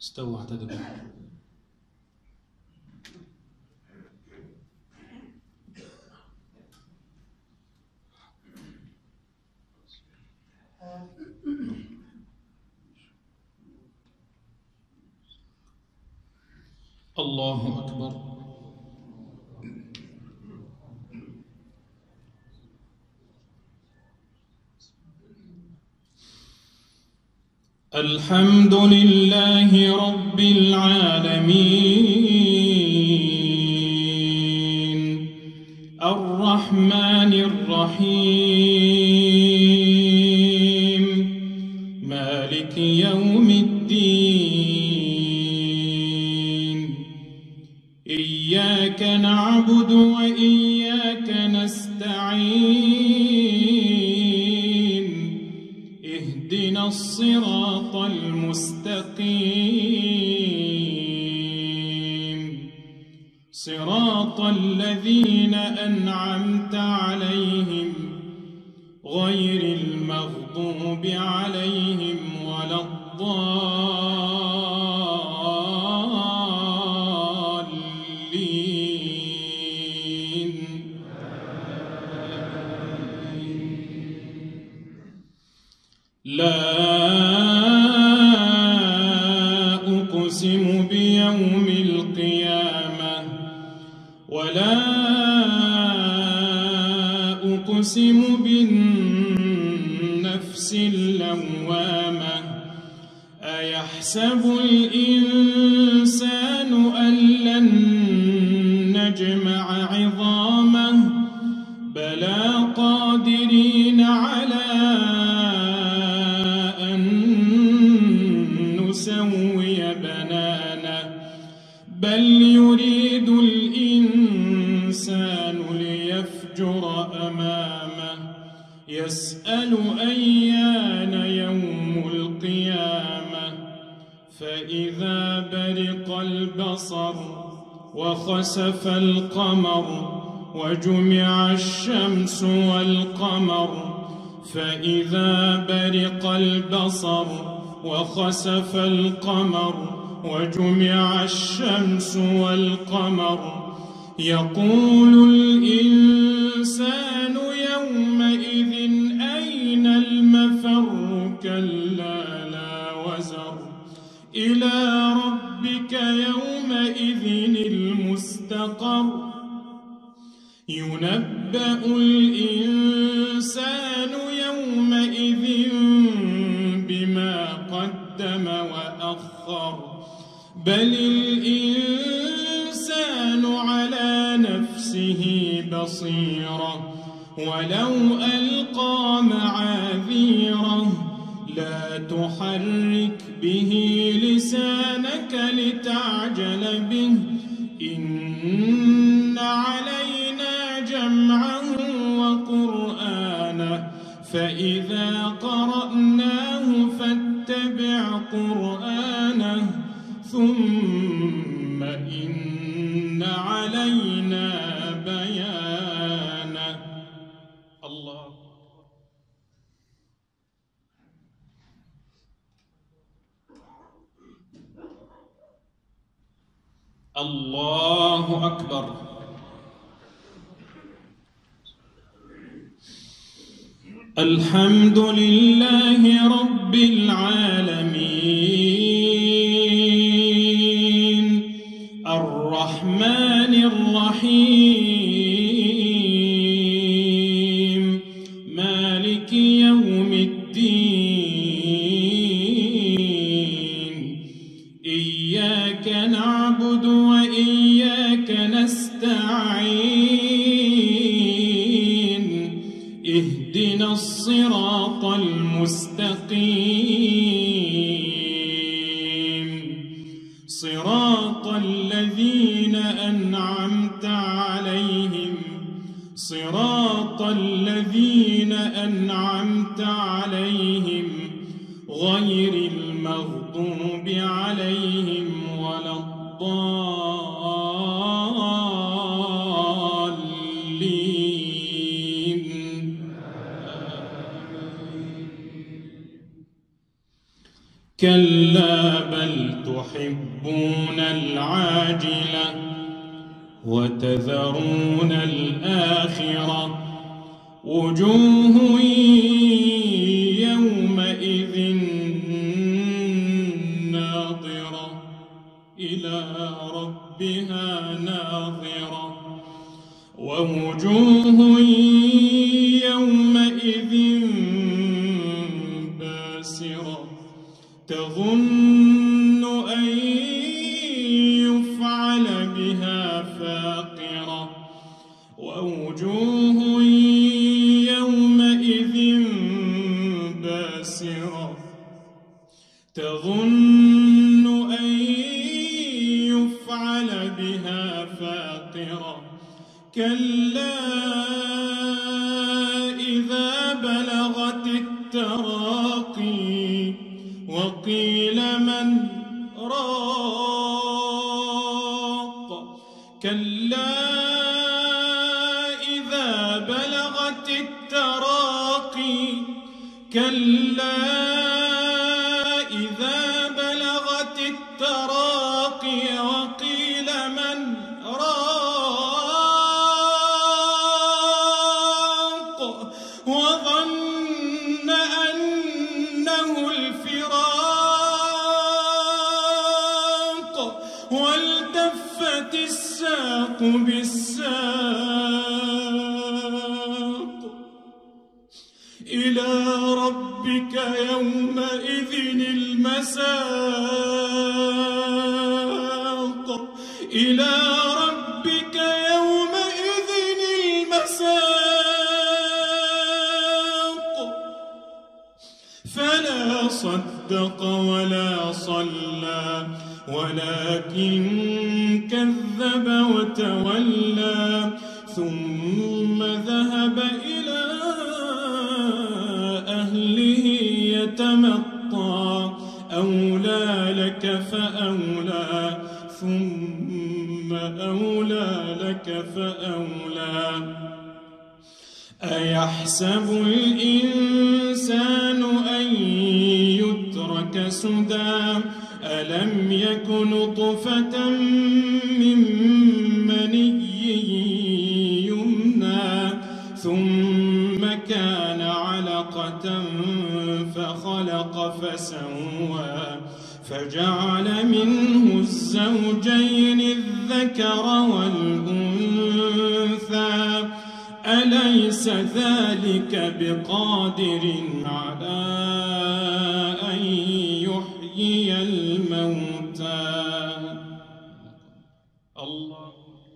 استووا واعتدلوا. الله أكبر. الحمد لله رب العالمين الرحمن الرحيم مالك يوم الدين إياك نعبد وإياك نستعين اهدنا الصراط المستقيم صراط الذين أنعمت عليهم غير المغضوب عليهم ولا الضالين. لا أقسم بيوم القيامة ولا أقسم بالنفس اللوامة أيحسب الإنسان أن لن نجمع عظامه بلى قادرين على أن نسوي بنانه بل يريد الإنسان ليفجر أمامه يسأل أيان يوم القيامة فإذا برق البصر وخسف القمر وجمع الشمس والقمر فإذا برق البصر وخسف القمر وجمع الشمس والقمر يقول الإنسان يومئذ أين المفر كلا لا وزر إلى ربك يومئذ المستقر ينبأ الإنسان يومئذ بما قدم وأخر بل الإنسان على نفسه بصيرة ولو ألقى معاذيره لا تحرك به لسانك لتعجل به إن علينا جمعه وقرآنه فإذا قرأناه فاتبع قرآنه ثم إن علينا بيانه. الله الله أكبر. الحمد لله رب العالمين الرحمن الرحيم مالك يوم الدين إياك نعبد وإياك نستعين اهدنا الصراط المستقيم صراط الذين أنعمت عليهم صراط الذين أنعمت عليهم غير المغضوب عليهم ولا الضالين. كلا بل تحبون العاجلة وتذرون الآخرة وجوه يومئذ ناظرة إلى ربها ناظرة ووجوه يومئذ باسرة تظن أن يفعل بها فاقرة ووجوه يومئذ باسرة تظن أن يفعل بها فاقرة كلا إذا بلغت التراقي وقيل من راق كلا إذا بلغت التراقي كلا إذا بلغت التراقي وقيل من راق وظن أنه الفراق والتفت الساق بالساق إلى ربك يومئذ المساق إلى ربك يومئذ المساق فلا صدق ولا صلى ولكن كذب وتولى ثم ذهب إلى أهله يتمطى أولى لك فأولى ثم أولى لك فأولى أيحسب الإنسان أن يترك سدى ألم يك نطفة من مني يمنى ثم كان علقة فخلق فسوى فجعل منه الزوجين الذكر والأنثى أليس ذلك بقادر على أن يحيي الموتى الله